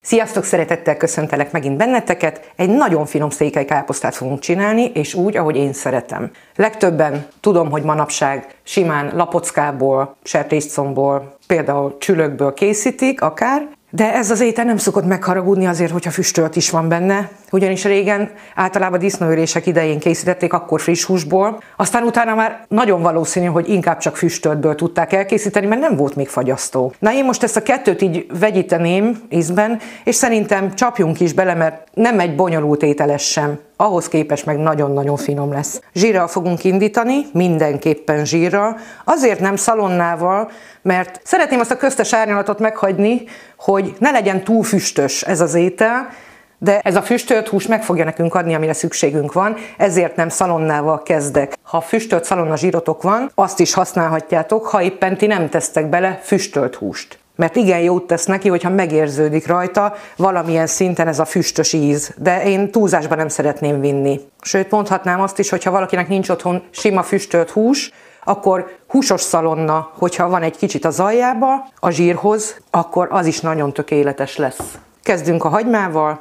Sziasztok, szeretettel köszöntelek megint benneteket. Egy nagyon finom székelykáposztát fogunk csinálni, és úgy, ahogy én szeretem. Legtöbben tudom, hogy manapság simán lapockából, sertéscombból, például csülökből készítik akár, de ez az étel nem szokott megharagudni azért, hogyha füstölt is van benne, ugyanis régen általában disznóülések idején készítették, akkor friss húsból, aztán utána már nagyon valószínű, hogy inkább csak füstöltből tudták elkészíteni, mert nem volt még fagyasztó. Na én most ezt a kettőt így vegyíteném ízben, és szerintem csapjunk is bele, mert nem egy bonyolult ételes sem. Ahhoz képest meg nagyon-nagyon finom lesz. Zsírral fogunk indítani, mindenképpen zsírral, azért nem szalonnával, mert szeretném azt a köztes árnyalatot meghagyni, hogy ne legyen túl füstös ez az étel, de ez a füstölt hús meg fogja nekünk adni, amire szükségünk van, ezért nem szalonnával kezdek. Ha füstölt szalonna zsírotok van, azt is használhatjátok, ha éppen ti nem tesztek bele füstölt húst. Mert igen jót tesz neki, hogyha megérződik rajta valamilyen szinten ez a füstös íz, de én túlzásba nem szeretném vinni. Sőt, mondhatnám azt is, hogyha valakinek nincs otthon sima füstölt hús, akkor húsos szalonna, hogyha van egy kicsit az aljába, a zsírhoz, akkor az is nagyon tökéletes lesz. Kezdünk a hagymával.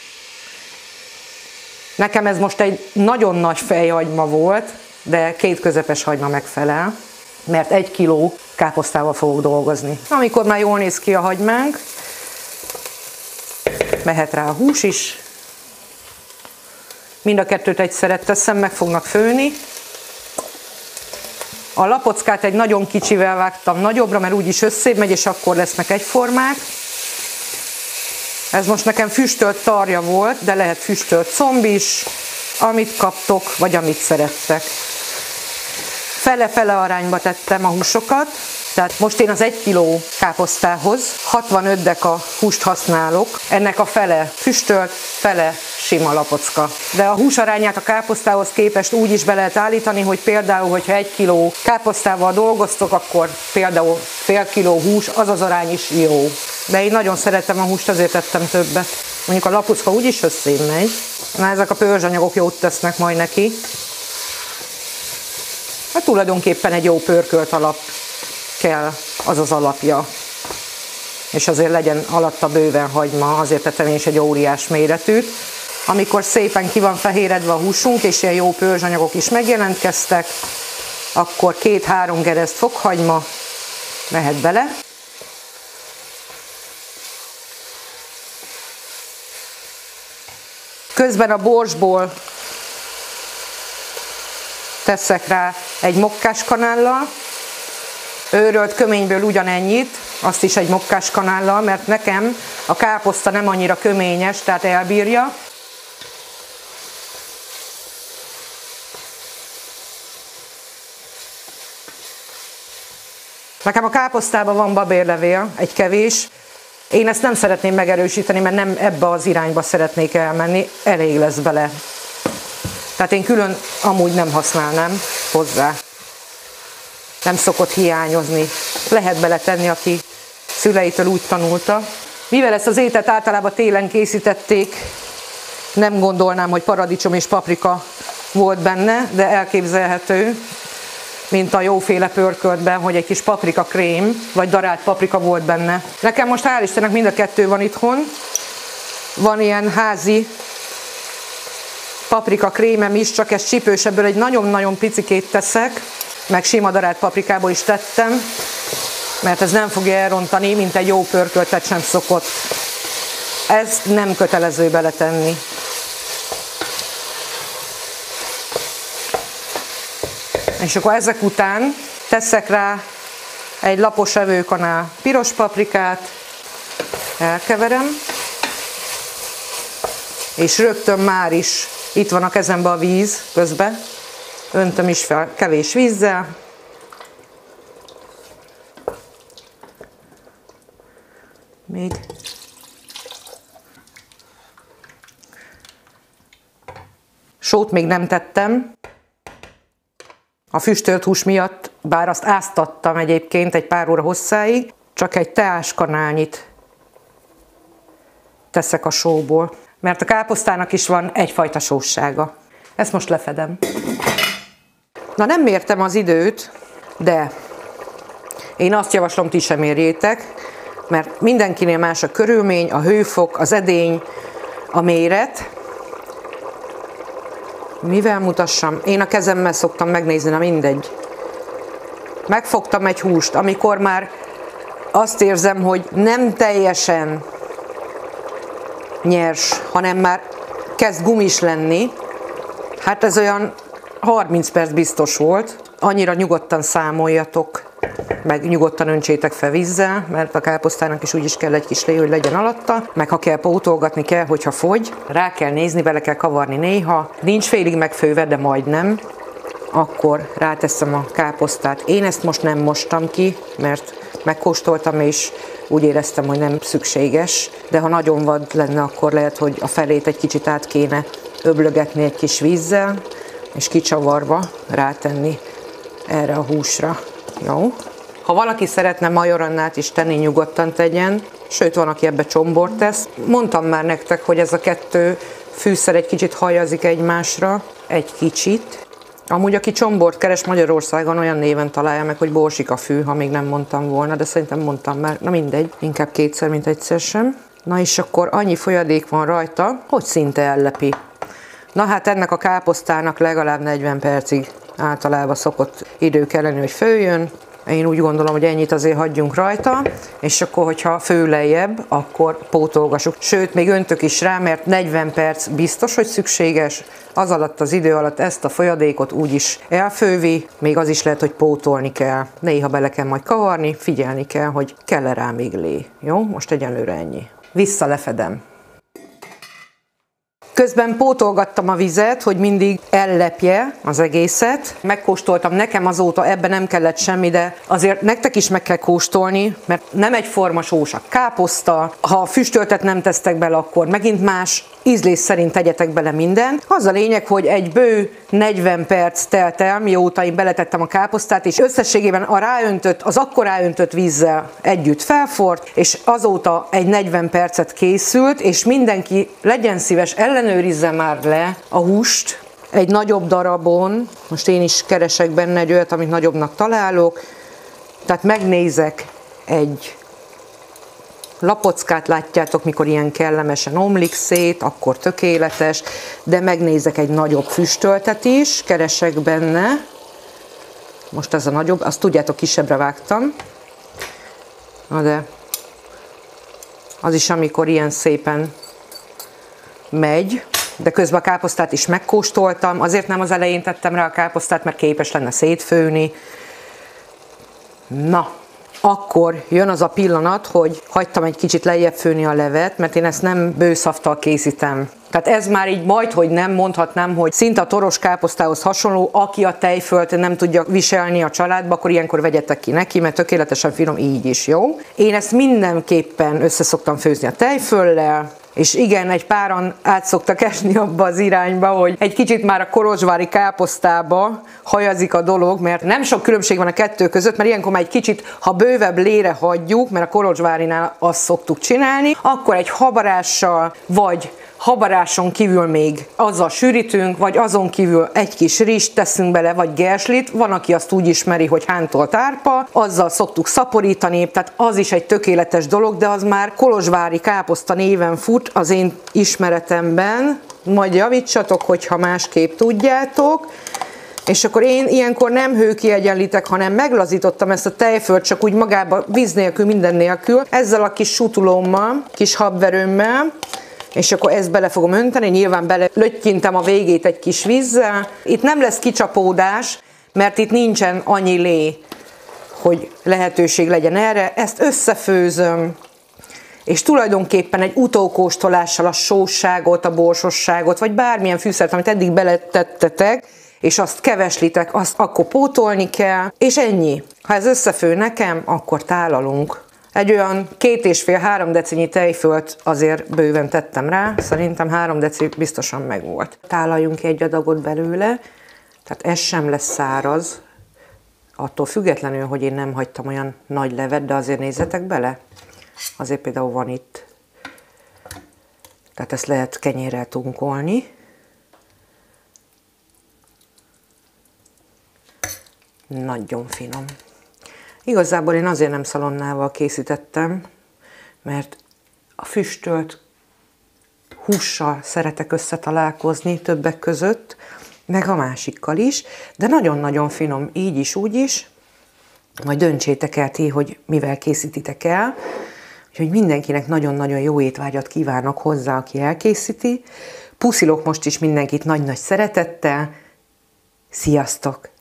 Nekem ez most egy nagyon nagy fejhagyma volt, de 2 közepes hagyma megfelel, mert 1 kiló káposztával fogok dolgozni. Amikor már jól néz ki a hagymánk, mehet rá a hús is. Mind a kettőt egyszerre teszem, meg fognak főni. A lapockát egy nagyon kicsivel vágtam nagyobbra, mert úgyis összébb megy, és akkor lesznek egyformák. Ez most nekem füstölt tarja volt, de lehet füstölt comb is, amit kaptok, vagy amit szerettek. Fele-fele arányba tettem a húsokat, tehát most én az 1 kiló káposztához 65 deka húst használok, ennek a fele füstölt, fele sima lapocka. De a hús arányát a káposztához képest úgy is be lehet állítani, hogy például, hogyha 1 kiló káposztával dolgoztok, akkor például fél kiló hús, az az arány is jó. De én nagyon szeretem a húst, azért tettem többet. Mondjuk a lapocka úgyis összén megy. Na, ezek a pörzsanyagok jót tesznek majd neki. Hát tulajdonképpen egy jó pörkölt alap kell, az az alapja. És azért legyen alatta bőven hagyma, azért tettem én is egy óriás méretűt. Amikor szépen ki van fehéredve a húsunk, és ilyen jó pörzsanyagok is megjelentkeztek, akkor 2-3 gereszt fokhagyma mehet bele. Közben a borsból teszek rá egy mokkáskanállal, őrölt köményből ugyanennyit, azt is egy mokkáskanállal, mert nekem a káposzta nem annyira köményes, tehát elbírja. Nekem a káposztában van babérlevél, egy kevés. Én ezt nem szeretném megerősíteni, mert nem ebbe az irányba szeretnék elmenni, elég lesz bele. Tehát én külön amúgy nem használnám hozzá. Nem szokott hiányozni. Lehet beletenni, aki szüleitől úgy tanulta. Mivel ezt az ételt általában télen készítették, nem gondolnám, hogy paradicsom és paprika volt benne, de elképzelhető, mint a jóféle pörköltben, hogy egy kis paprika krém, vagy darált paprika volt benne. Nekem most hál' Istennek mind a kettő van itthon. Van ilyen házi paprika krémem is, csak ez csípős, ebből egy nagyon-nagyon picikét teszek, meg sima darált paprikából is tettem, mert ez nem fogja elrontani, mint egy jó pörköltet sem szokott. Ezt nem kötelező beletenni. És akkor ezek után teszek rá egy lapos evőkanál piros paprikát, elkeverem, és rögtön már is itt van a kezemben a víz közben, öntöm is fel kevés vízzel. Még. Sót még nem tettem. A füstölt hús miatt, bár azt áztattam egyébként egy pár óra hosszáig, csak egy teáskanálnyit teszek a sóból, mert a káposztának is van egyfajta sóssága. Ezt most lefedem. Na, nem mértem az időt, de én azt javaslom, ti sem mérjétek, mert mindenkinél más a körülmény, a hőfok, az edény, a méret. Mivel mutassam? Én a kezemmel szoktam megnézni, na mindegy. Megfogtam egy húst, amikor már azt érzem, hogy nem teljesen nyers, hanem már kezd gumis lenni. Hát ez olyan 30 perc biztos volt. Annyira nyugodtan számoljatok, meg nyugodtan öntsétek fel vízzel, mert a káposztának is úgyis kell egy kis lé, hogy legyen alatta, meg ha kell pótolgatni kell, hogyha fogy, rá kell nézni, bele kell kavarni néha, nincs félig megfőve, de majdnem, akkor ráteszem a káposztát. Én ezt most nem mostam ki, mert megkóstoltam, és úgy éreztem, hogy nem szükséges, de ha nagyon vad lenne, akkor lehet, hogy a felét egy kicsit át kéne öblögetni egy kis vízzel, és kicsavarva rátenni erre a húsra. Jó? Ha valaki szeretne majorannát is tenni, nyugodtan tegyen, sőt, van, aki ebbe csombort tesz. Mondtam már nektek, hogy ez a kettő fűszer egy kicsit hajazik egymásra, egy kicsit. Amúgy, aki csombort keres Magyarországon, olyan néven találja meg, hogy borsika-fű, ha még nem mondtam volna, de szerintem mondtam már, na mindegy, inkább kétszer, mint egyszer sem. Na és akkor annyi folyadék van rajta, hogy szinte ellepi. Na hát ennek a káposztának legalább 40 percig általában szokott idő kellene, hogy főjön. Én úgy gondolom, hogy ennyit azért hagyjunk rajta, és akkor, hogyha fő lejjebb, akkor pótolgassuk. Sőt, még öntök is rá, mert 40 perc biztos, hogy szükséges. Az alatt az idő alatt ezt a folyadékot úgyis elfővi, még az is lehet, hogy pótolni kell. Néha bele kell majd kavarni, figyelni kell, hogy kell-e rá még lé. Jó? Most egyenlőre ennyi. Vissza lefedem. Közben pótolgattam a vizet, hogy mindig ellepje az egészet. Megkóstoltam, nekem azóta ebben nem kellett semmi, de azért nektek is meg kell kóstolni, mert nem egyforma sós a káposzta. Ha füstöltet nem tesztek bele, akkor megint más. Ízlés szerint tegyetek bele mindent. Az a lényeg, hogy egy bő 40 perc telt el, mióta én beletettem a káposztát, és összességében az akkor ráöntött vízzel együtt felforrt, és azóta egy 40 percet készült, és mindenki legyen szíves, ellenőrizze már le a húst egy nagyobb darabon. Most én is keresek benne egy olyat, amit nagyobbnak találok. Tehát megnézek egy lapockát, látjátok, mikor ilyen kellemesen omlik szét, akkor tökéletes, de megnézek egy nagyobb füstöltet is, keresek benne. Most ez a nagyobb, azt tudjátok, kisebbre vágtam. Na de az is, amikor ilyen szépen megy, de közben a káposztát is megkóstoltam. Azért nem az elején tettem rá a káposztát, mert képes lenne szétfőni. Na, akkor jön az a pillanat, hogy hagytam egy kicsit lejjebb főni a levet, mert én ezt nem bőszavtal készítem. Tehát ez már így majdhogy nem mondhatnám, hogy szinte a toros káposztához hasonló, aki a tejfölt nem tudja viselni a családba, akkor ilyenkor vegyetek ki neki, mert tökéletesen finom így is, jó? Én ezt mindenképpen összeszoktam főzni a tejföllel, és igen, egy páran át szoktak esni abba az irányba, hogy egy kicsit már a kolozsvári káposztába hajazik a dolog, mert nem sok különbség van a kettő között, mert ilyenkor már egy kicsit, ha bővebb lére hagyjuk, mert a kolozsvárinál azt szoktuk csinálni, akkor egy habarással, vagy habaráson kívül még azzal sűrítünk, vagy azon kívül egy kis rizst teszünk bele, vagy gerslit, van, aki azt úgy ismeri, hogy hántolt árpa, azzal szoktuk szaporítani, tehát az is egy tökéletes dolog, de az már kolozsvári káposzta néven fut az én ismeretemben, majd javítsatok, hogyha másképp tudjátok. És akkor én ilyenkor nem hőkiegyenlítek, hanem meglazítottam ezt a tejfölt, csak úgy magába víz nélkül, minden nélkül, ezzel a kis sutulómmal, kis habverőmmel, és akkor ezt bele fogom önteni, nyilván bele löttyintem a végét egy kis vízzel. Itt nem lesz kicsapódás, mert itt nincsen annyi lé, hogy lehetőség legyen erre. Ezt összefőzöm, és tulajdonképpen egy utókóstolással a sósságot, a borsosságot, vagy bármilyen fűszert, amit eddig beletettetek, és azt keveslitek, azt akkor pótolni kell, és ennyi. Ha ez összefő nekem, akkor tálalunk. Egy olyan 2,5-3 decinyi tejfölt azért bőven tettem rá, szerintem 3 deci biztosan megvolt. Tálaljunk egy adagot belőle, tehát ez sem lesz száraz, attól függetlenül, hogy én nem hagytam olyan nagy levet, de azért nézzetek bele, azért például van itt. Tehát ezt lehet kenyérrel tunkolni. Nagyon finom. Igazából én azért nem szalonnával készítettem, mert a füstölt hússal szeretek összetalálkozni többek között, meg a másikkal is, de nagyon-nagyon finom így is, úgy is. Majd döntsétek el ti, hogy mivel készítitek el. Úgyhogy mindenkinek nagyon-nagyon jó étvágyat kívánok hozzá, aki elkészíti. Puszilok most is mindenkit nagy-nagy szeretettel. Sziasztok!